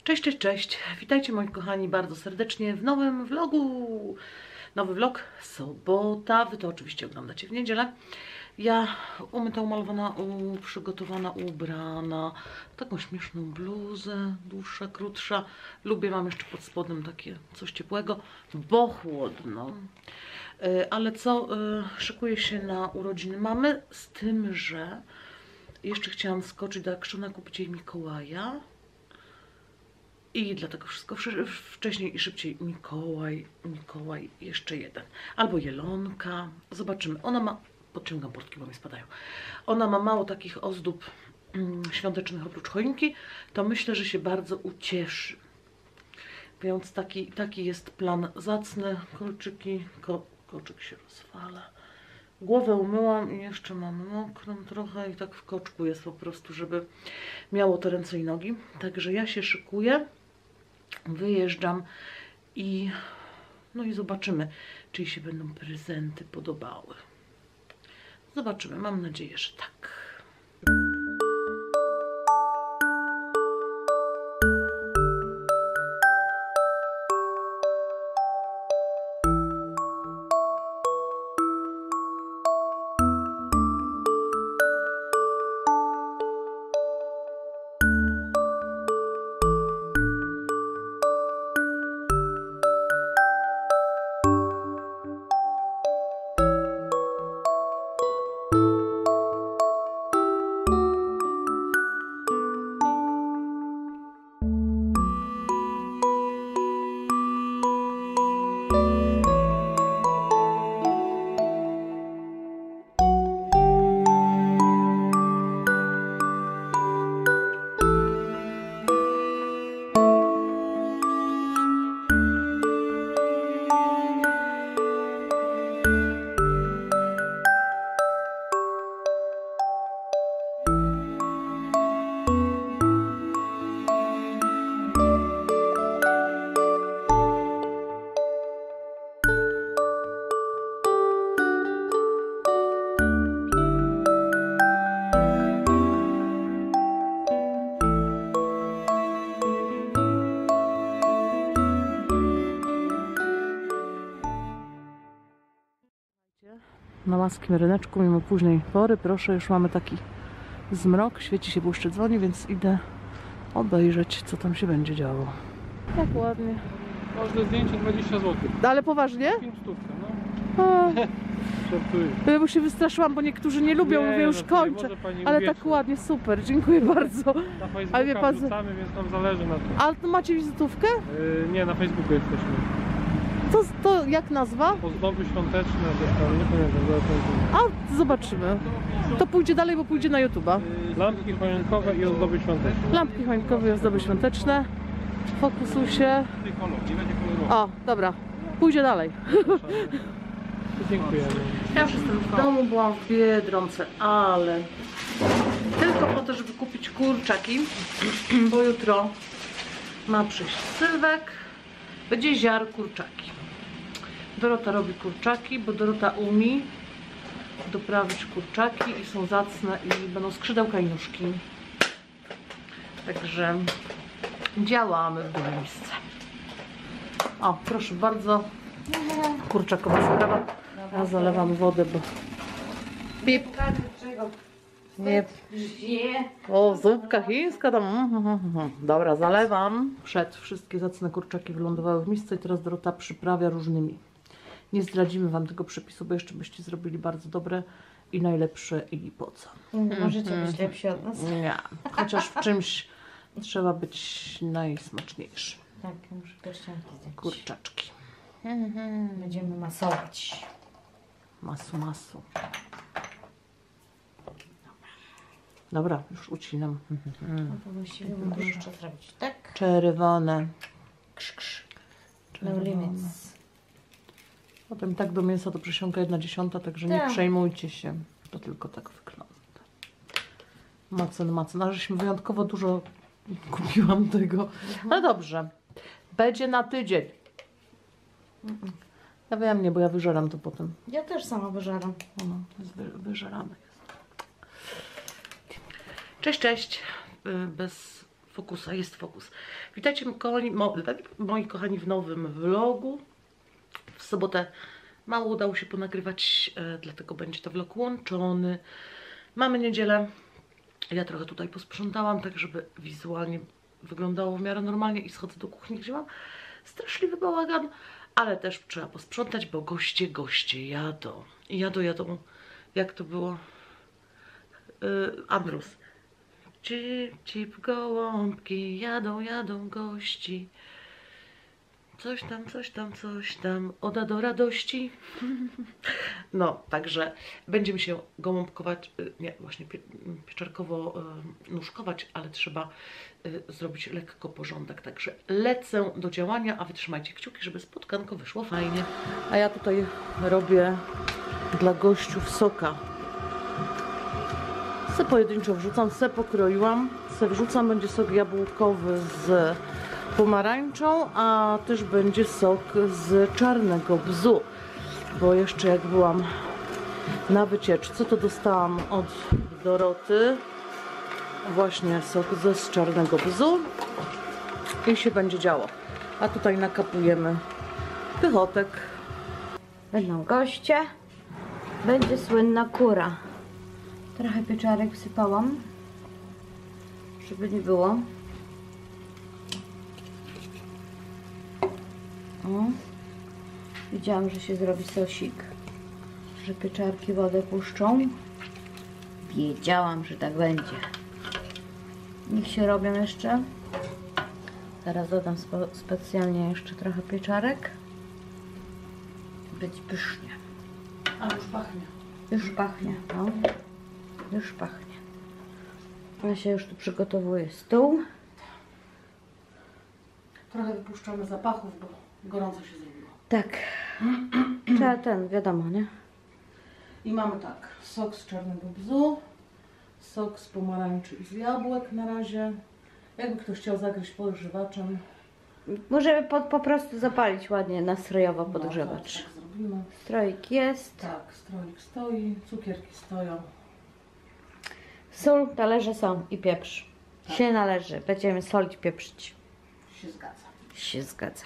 Cześć, cześć, cześć. Witajcie moi kochani bardzo serdecznie w nowym vlogu. Nowy vlog, sobota. Wy to oczywiście oglądacie w niedzielę. Ja umyta, umalowana, przygotowana, ubrana. Taką śmieszną bluzę, dłuższa, krótsza. Lubię, mam jeszcze pod spodem takie coś ciepłego, bo chłodno. Ale co, szykuję się na urodziny mamy, z tym, że jeszcze chciałam skoczyć do Akszona, kupić jej Mikołaja. I dlatego wszystko wcześniej i szybciej Mikołaj jeszcze jeden. Albo Jelonka. Zobaczymy. Ona ma, podciągam portki, bo mi spadają. Ona ma mało takich ozdób świątecznych oprócz choinki. To myślę, że się bardzo ucieszy. Więc taki jest plan zacny. Kolczyki, kolczyk się rozwala. Głowę umyłam i jeszcze mam mokrą trochę i tak w koczku jest po prostu, żeby miało to ręce i nogi. Także ja się szykuję, wyjeżdżam i no i zobaczymy, czy jej się będą prezenty podobały. Zobaczymy, mam nadzieję, że tak. Na łaskim ryneczku, mimo późnej pory, proszę, już mamy taki zmrok, świeci się, błyszczy, dzwoni, więc idę obejrzeć, co tam się będzie działo. Tak ładnie. Każde zdjęcie 20 zł. Ale poważnie? 5 stówka, no. Ja bo się wystraszyłam, bo niektórzy nie lubią, mówię, już kończę. Ale tak ładnie, super, dziękuję bardzo. Na Facebooka wrzucamy, więc nam zależy na tym. Ale to macie wizytówkę? Nie, na Facebooku jesteśmy. To jak nazwa? Ozdoby świąteczne, tam, nie pamiętam, zaraz powiem. A, zobaczymy. To pójdzie dalej, bo pójdzie na YouTube'a. Lampki choinkowe i ozdoby świąteczne. Lampki choinkowe i ozdoby świąteczne. Fokusuj się. Nie będzie koloru. O, dobra. Pójdzie dalej. Dziękuję. Ja już jestem w domu, byłam w Biedronce, ale tylko po to, żeby kupić kurczaki, bo jutro ma przyjść Sylwek, będzie ziar kurczaki. Dorota robi kurczaki, bo Dorota umie doprawić kurczaki i są zacne i będą skrzydełka i nóżki. Także działamy w dużym miejsce. O, proszę bardzo, kurczakowa sprawa. Ja zalewam wodę, bo pip. Nie. O, zupka chińska tam. Dobra, zalewam. Wszystkie zacne kurczaki wylądowały w misce i teraz Dorota przyprawia różnymi. Nie zdradzimy wam tego przepisu, bo jeszcze byście zrobili bardzo dobre i najlepsze i po co. Możecie być lepsi od nas. Nie, chociaż w czymś trzeba być najsmaczniejszy. Tak, muszę pierścionki zdjąć. Kurczaczki. Będziemy masować. Masu. Dobra, już ucinam. No to właściwie mogę jeszcze zrobić, tak? Czerwone. No limits. Potem tak do mięsa to przesiąka 1/10, także nie Tak. przejmujcie się. To tylko tak wygląda. Macen. A żeśmy wyjątkowo dużo kupiłam tego. Ale dobrze. Będzie na tydzień. Ja wiem, nie, bo ja wyżeram to potem. Ja też sama wyżaram. No, jest wyżerane jest. Cześć, cześć. Bez fokusa, jest fokus. Witajcie moi kochani w nowym vlogu. W sobotę mało udało się ponagrywać, dlatego będzie to vlog łączony. Mamy niedzielę. Ja trochę tutaj posprzątałam, tak żeby wizualnie wyglądało w miarę normalnie i schodzę do kuchni, gdzie mam straszliwy bałagan, ale też trzeba posprzątać, bo goście jadą. I jadą, jak to było? Ambrus. Cip, cip, gołąbki, jadą gości. Coś tam, oda do radości. No, także będziemy się gołąbkować, nie, właśnie pieczarkowo nóżkować, ale trzeba zrobić lekko porządek. Także lecę do działania, a wy trzymajcie kciuki, żeby spotkanko wyszło fajnie. A ja tutaj robię dla gościów soka. Se pojedynczo wrzucam, se pokroiłam, se wrzucam, będzie sok jabłkowy z pomarańczą, a też będzie sok z czarnego bzu, bo jeszcze jak byłam na wycieczce, to dostałam od Doroty właśnie sok z czarnego bzu i się będzie działo. A tutaj nakapujemy pychotek. Będą goście. Będzie słynna kura. Trochę pieczarek wsypałam, żeby nie było. O. Widziałam, że się zrobi sosik, że pieczarki wodę puszczą. Wiedziałam, że tak będzie. Niech się robią jeszcze. Teraz dodam specjalnie jeszcze trochę pieczarek. Być pysznie. A już pachnie. Już pachnie, no. Już pachnie. Ja się już tu przygotowuję stół. Trochę wypuszczamy zapachów, bo gorąco się zrobiło. Tak. Trzeba ten, wiadomo, nie? I mamy tak, sok z czarnego bzu, sok z pomarańczy i z jabłek na razie. Jakby ktoś chciał zagryźć podgrzewaczem. Możemy po prostu zapalić ładnie nastrojowo podgrzewacz. Tak zrobimy. Stroik jest. Tak, stroik stoi, cukierki stoją. Sól, talerze są i pieprz. Tak. Się należy. Będziemy solić, pieprzyć. Się zgadza. Się zgadza.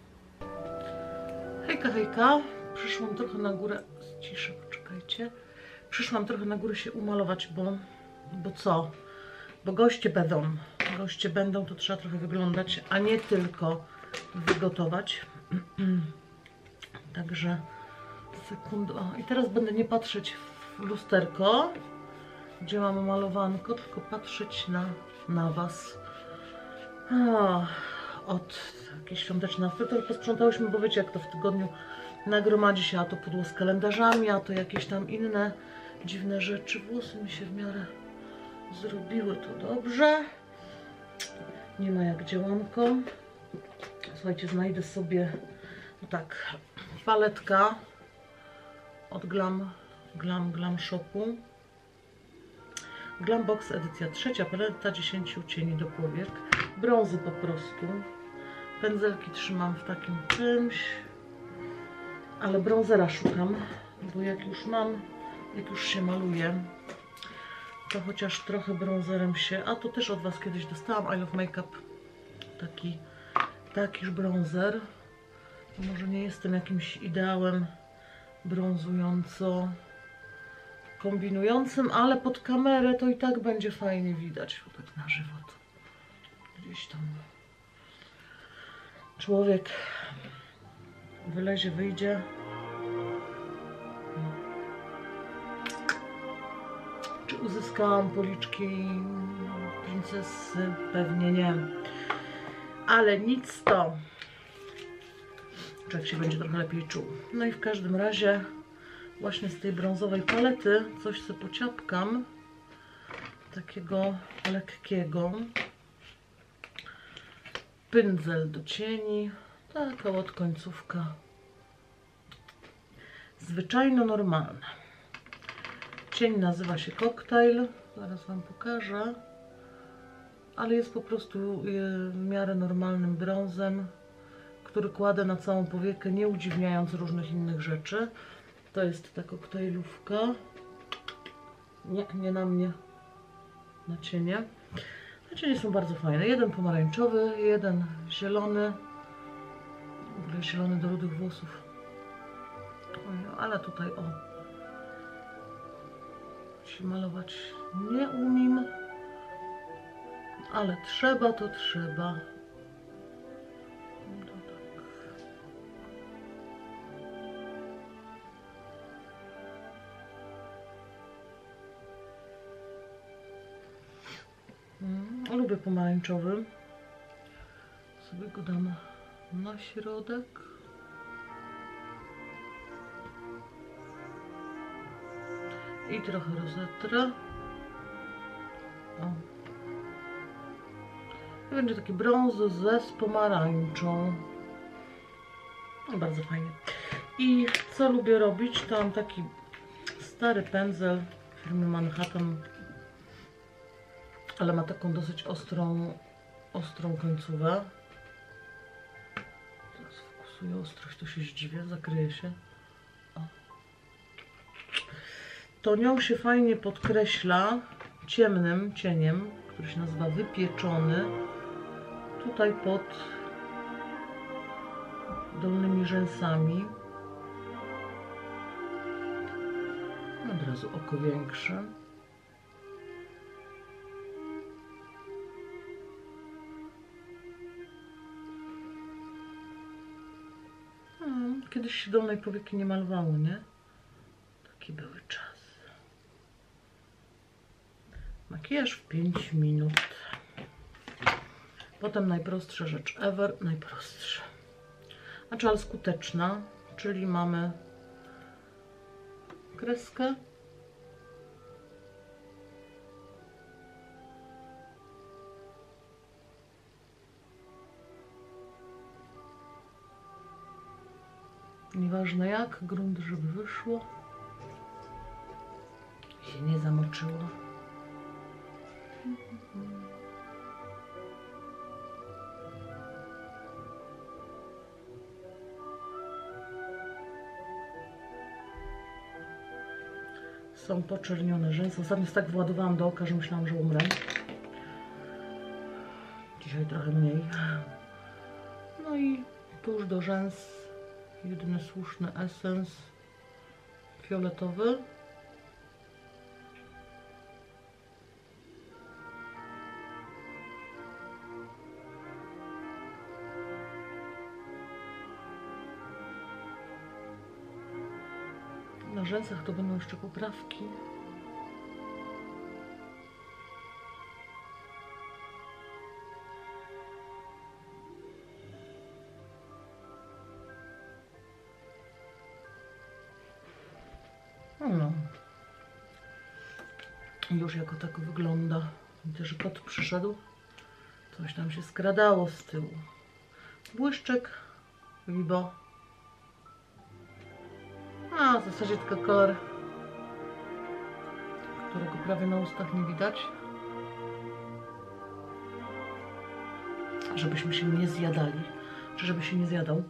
Hejka, hejka. Przyszłam trochę na górę. Ciszę, poczekajcie. Przyszłam trochę na górę się umalować, bo co? Bo goście będą. Goście będą, to trzeba trochę wyglądać, a nie tylko wygotować. Także sekundę. O, i teraz będę nie patrzeć w lusterko, gdzie mam malowanko, tylko patrzeć na was. O, od jakiejś świątecznej afry posprzątałyśmy, bo wiecie, jak to w tygodniu nagromadzi się, a to pudło z kalendarzami, a to jakieś tam inne dziwne rzeczy. Włosy mi się w miarę zrobiły, to dobrze. Nie ma jak działanką. Słuchajcie, znajdę sobie tak, paletka od Glam Shopu. Glam Box edycja 3, paleta 10 cieni do powiek. Brązy po prostu. Pędzelki trzymam w takim czymś. Ale brązera szukam, bo jak już mam, jak już się maluję, to chociaż trochę brązerem się... A to też od was kiedyś dostałam, I Love Makeup. Taki brązer. Może nie jestem jakimś ideałem brązująco kombinującym, ale pod kamerę to i tak będzie fajnie widać, bo tak na żywo to gdzieś tam człowiek wylezie, wyjdzie. Czy uzyskałam policzki princesy? Pewnie nie. Ale nic to. Człowiek się będzie trochę lepiej czuł. No i w każdym razie właśnie z tej brązowej palety coś sobie pociapkam. Takiego lekkiego. Pędzel do cieni. Taka od końcówka. Zwyczajno normalna. Cień nazywa się Cocktail. Zaraz wam pokażę. Ale jest po prostu w miarę normalnym brązem, który kładę na całą powiekę, nie udziwniając różnych innych rzeczy. To jest ta koktajlówka. Nie na mnie. Na cienie. Naczynie są bardzo fajne. Jeden pomarańczowy, jeden zielony. W ogóle zielony do rudych włosów. Oj, ale tutaj o. Się malować nie umiem. Ale trzeba to trzeba. No tak. Lubię pomarańczowy. Sobie go dam na środek. I trochę rozetrę. O. I będzie taki brąz z pomarańczą. No, bardzo fajnie. I co lubię robić, to mam taki stary pędzel firmy Manhattan, ale ma taką dosyć ostrą końcówę. Teraz fokusuję ostrość, to się zdziwię, zakryje się. O. To nią się fajnie podkreśla ciemnym cieniem, który się nazywa wypieczony, tutaj pod dolnymi rzęsami. Od razu oko większe. Kiedyś się dolnej powieki nie malowało, nie? Taki były czasy. Makijaż w 5 minut. Potem najprostsza rzecz ever, najprostsza. Znaczy, ale skuteczna, czyli mamy kreskę. Nieważne jak, grunt, żeby wyszło. Się nie zamoczyło. Są poczernione rzęsy. Ostatnio tak władowałam do oka, że myślałam, że umrę. Dzisiaj trochę mniej. No i tuż do rzęs jedyny słuszny essence fioletowy. Na rzęsach to będą jeszcze poprawki. No. Już jako tak wygląda. Widzę, że kot przyszedł. Coś tam się skradało z tyłu. Błyszczyk, Vibo. A, w zasadzie tylko kolor, którego prawie na ustach nie widać. Żebyśmy się nie zjadali. Czy żeby się nie zjadał.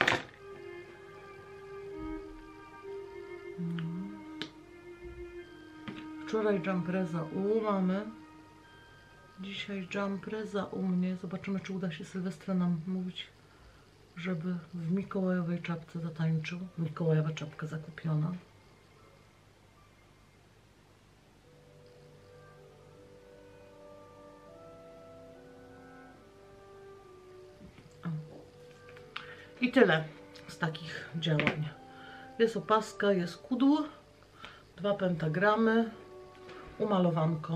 Wczoraj jumpreza u mamy. Dzisiaj jumpreza u mnie. Zobaczymy, czy uda się Sylwestra nam mówić, żeby w mikołajowej czapce zatańczył. Mikołajowa czapka zakupiona. O. I tyle z takich działań. Jest opaska, jest kudł, 2 pentagramy, umalowanko.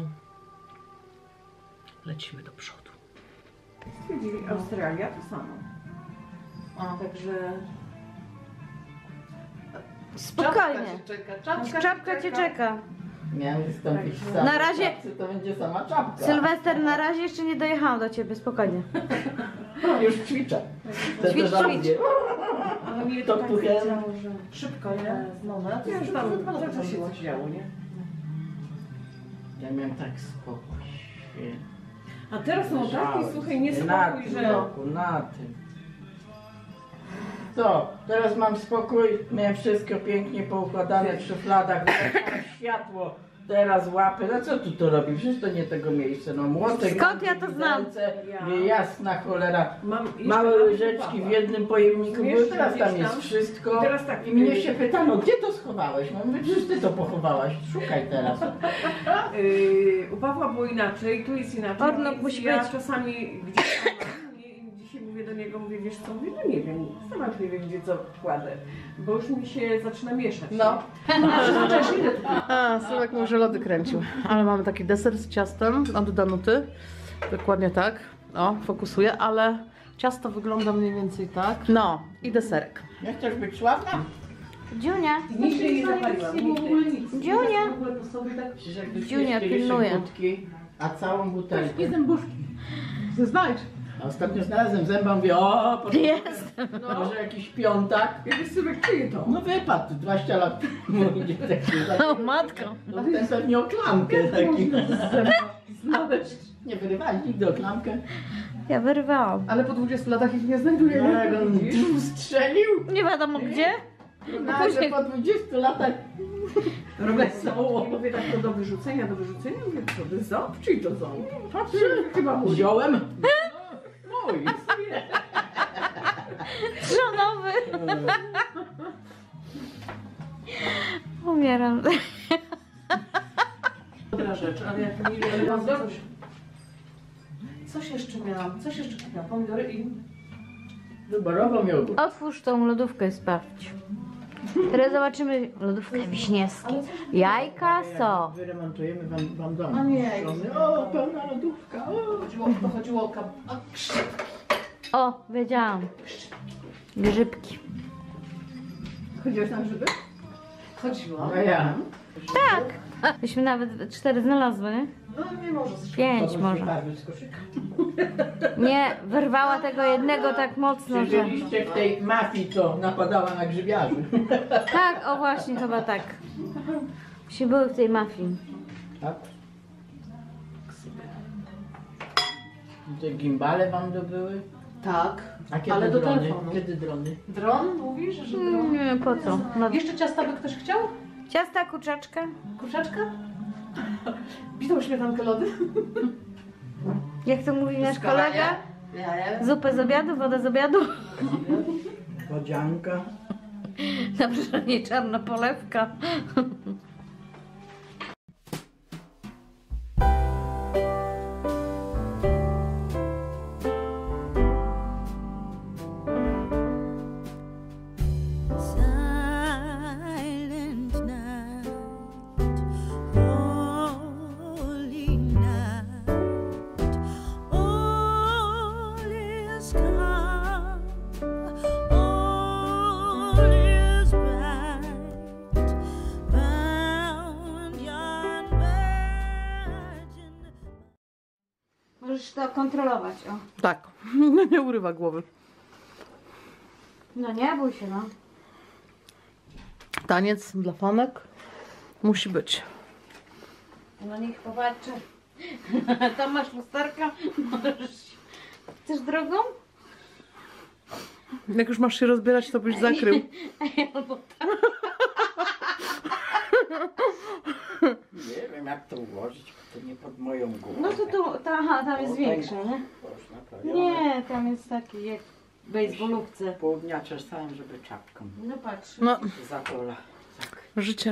Lecimy do przodu. Stwierdzili, Australia to samo. Także Spokojnie. Czapka cię czeka. Miałem wystąpić w samej Na razie- czapce, to będzie sama czapka. Sylwester, na razie jeszcze nie dojechałam do ciebie, spokojnie. Już ćwiczę. Te Ćwicz, żarcie. ale mnie To to tak tu wiedziało, że Szybko, nie? no, to już tam cały czas się coś działo, nie? Ja miałem tak spokój. Świetnie. A teraz są taki, słuchaj, Na niespokój, tym że... roku, na tym. Co? Teraz mam spokój. Miałem wszystko pięknie poukładane w szufladach. Światło Teraz łapy, no co tu to robi? Przecież to nie tego miejsca. No młotek. Skąd ja to znam? Jasna cholera. Jeszcze Małe mam łyżeczki w jednym pojemniku były, teraz tam Mieszkam. jest wszystko. Teraz tak, I mnie się pytano, gdzie to schowałeś? No mówię, przecież ty to pochowałaś, szukaj teraz. U Pawła było inaczej, tu jest inaczej. Ornok więc musi ja być. czasami gdzieś tam mam i dzisiaj mówię do niego, mówię, wiesz co, mówię, no nie wiem, sama nie wiem, gdzie co kładę, bo już mi się zaczyna mieszać. No. nie? A, Sławek mówi, że lody kręcił. Ale mamy taki deser z ciastem od Danuty. Dokładnie tak. O, fokusuję, ale ciasto wygląda mniej więcej tak. No, i deserek. Nie chcesz być sławna? Dziunia, Nigdy nie zapaliłam, nigdy. Dziunia. Przecież jak do Dziunia kieliszek pilnuje. wódki, a całą butelkę. zębuszki. Znajdź. A ostatnio znalazłem zęba, mówię, o, Jest. może jakiś piątak. Jakby Sylwek czyje to? No wypadł, 20 lat temu idzie taki. O matko. No ten pewnie o klamkę taki. Znaleźć. Nie wyrywałeś nigdy o klamkę. Ja wyrwałam. Ale po 20 latach ich nie znajduję. No jak on strzelił, Nie wiadomo gdzie. nagle po 20 latach wesoło. I mówię tak, to do wyrzucenia, mówię, co to ząb, czyj to ząb? Patrzę, chyba mój. Wziąłem. Mój. Żonowy. Umieram. Dobra rzecz, ale jak mi coś jeszcze miałam. Coś jeszcze kupiłam. Pomidory i... Wyborową miodu. Otwórz tą lodówkę i sprawdź. Teraz zobaczymy lodówkę wiśniewską. Jajka są. Wyremontujemy wam dom. A nie. O, pełna lodówka. O. Chodziło o O, wiedziałam. Grzybki. Chodziłeś na grzyby? Chodziło. A ja. Myśmy nawet 4 znalazły, nie? No nie może. 5 może. Wypadły z koszyka. Nie, wyrwała tego jednego tak mocno, że... Siedzieliście w tej mafii, co napadała na grzybiarzy. Tak, o właśnie, chyba tak. Się były w tej mafii. Tak? Te gimbale wam dobyły? Tak, A kiedy ale do drony? telefonu. Kiedy drony? Dron mówisz, że dron? Nie, po co? No. Jeszcze ciasta by ktoś chciał? Ciasta, kurczaczka? Kurczaczka? Bitą śmietankę lody? Jak to mówi nasz kolega? Zupę z obiadu, wodę z obiadu? Wodzianka. Dobrze, nie czarna polewka. Silent night, holy night, all is calm, all is bright, round yon virgin. Możesz to kontrolować, o. Tak, nie urywa głowy. No nie bój się, no. Taniec dla fanek musi być. No niech popatrzy. Tam masz lusterka. Możesz... Chcesz drogą? Jak już masz się rozbierać, to byś zakrył. Albo Nie wiem jak to ułożyć, to nie pod moją głowę. no to tu, aha, tam jest większe, nie? Można prawie. Nie, tam jest taki jak w bejsbolówce. Pół dnia czesałem, żeby czapką No patrz. No, za pola. życie.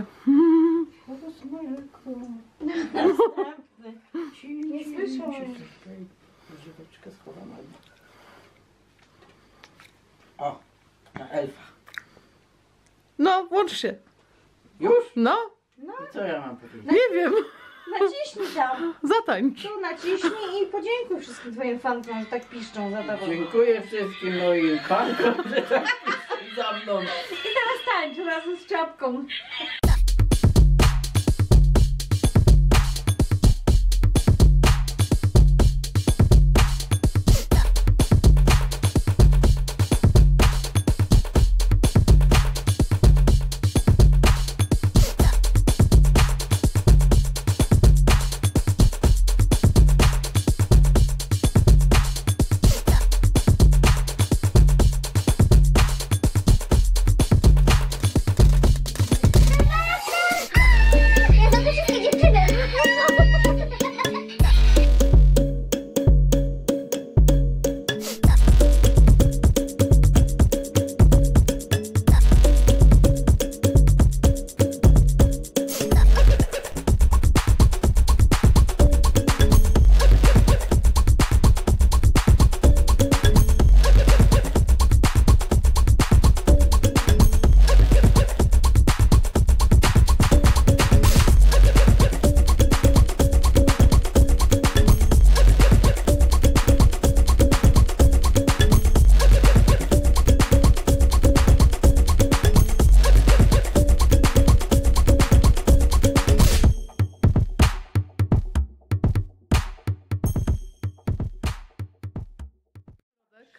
Nie słyszałam. Żyweczkę schowam. O, na elfa. No, włącz się. Już? No, I co ja mam powiedzieć? nie wiem. Naciśnij tam. Zatańcz. Tu naciśnij i podziękuj wszystkim twoim fankom, że tak piszczą za tobą. Dziękuję wszystkim moim pankom, że tak piszą za mną. I teraz tańcz razem z czapką.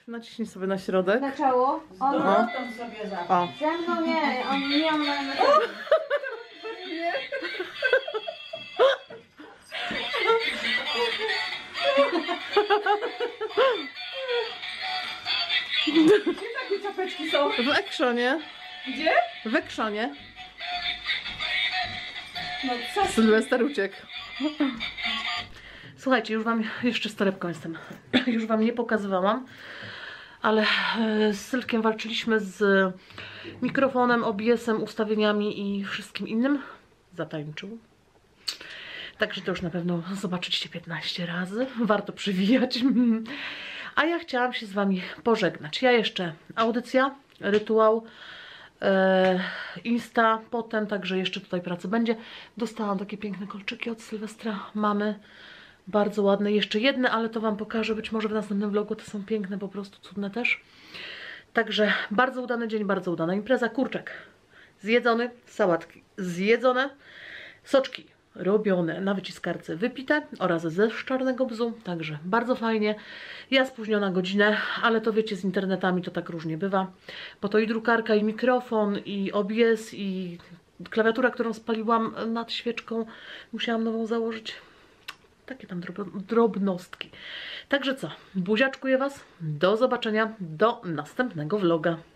naciśnij sobie na środek. Zaczęło? On Tam sobie za. O. ze mną nie, on nie on na Takie czapeczki są. W Ekrzonie. Gdzie? W Ekrzonie. No co? Sylwester uciekł. Słuchajcie, już wam jeszcze z torebką jestem. Już wam nie pokazywałam, ale z Sylwkiem walczyliśmy z mikrofonem, OBS-em, ustawieniami i wszystkim innym. Zatańczył. Także to już na pewno zobaczycie 15 razy. Warto przewijać. A ja chciałam się z wami pożegnać. Ja jeszcze audycja, rytuał, Insta, potem także jeszcze tutaj pracy będzie. Dostałam takie piękne kolczyki od Sylwestra mamy. Bardzo ładne. Jeszcze jedne, ale to wam pokażę. Być może w następnym vlogu. To są piękne, po prostu cudne też. Także bardzo udany dzień, bardzo udana impreza. Kurczak zjedzony, sałatki zjedzone, soczki robione na wyciskarce wypite oraz ze czarnego bzu. Także bardzo fajnie. Ja spóźniona godzinę, ale to wiecie, z internetami to tak różnie bywa. Bo to i drukarka, i mikrofon, i OBS, i klawiatura, którą spaliłam nad świeczką. Musiałam nową założyć. Takie tam drobnostki. Także co? Buziaczkuję was. Do zobaczenia. Do następnego vloga.